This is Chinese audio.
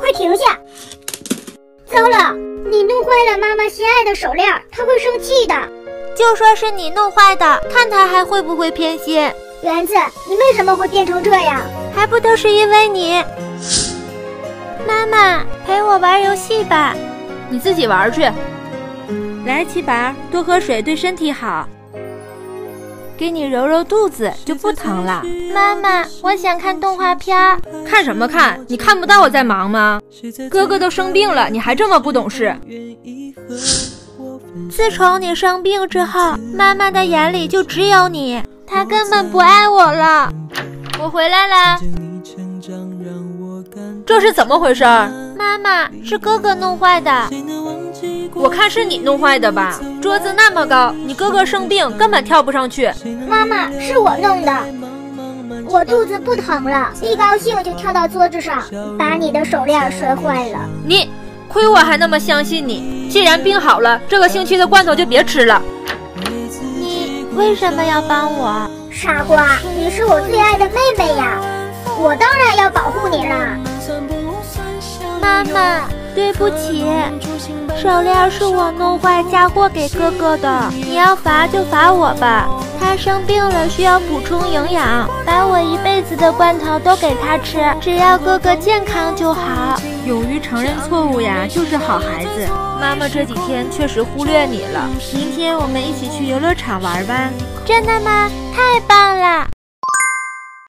快停下！糟了，你弄坏了妈妈心爱的手链，她会生气的。 就说是你弄坏的，看她还会不会偏心。 园子，你为什么会变成这样？ 还不都是因为你。妈妈，陪我玩游戏吧。 你自己玩去。来，七宝，多喝水对身体好。给你揉揉肚子就不疼了。 妈妈，我想看动画片。 看什么看？你看不到我在忙吗？哥哥都生病了，你还这么不懂事。 自从你生病之后，妈妈的眼里就只有你，她根本不爱我了。我回来了。 这是怎么回事？ 妈妈，是哥哥弄坏的。 我看是你弄坏的吧，桌子那么高，你哥哥生病根本跳不上去。 妈妈，是我弄的，我肚子不疼了，一高兴就跳到桌子上，把你的手链摔坏了。 你，亏我还那么相信你，既然病好了，这个星期的罐头就别吃了。 你为什么要帮我？ 傻瓜，你是我最爱的妹妹呀，我当然要保护你啦。 妈妈，对不起，手链是我弄坏嫁祸给哥哥的，你要罚就罚我吧。他生病了，需要补充营养，把我一辈子的罐头都给他吃，只要哥哥健康就好。 勇于承认错误呀，就是好孩子。妈妈这几天确实忽略你了，明天我们一起去游乐场玩吧。 真的吗？太棒了！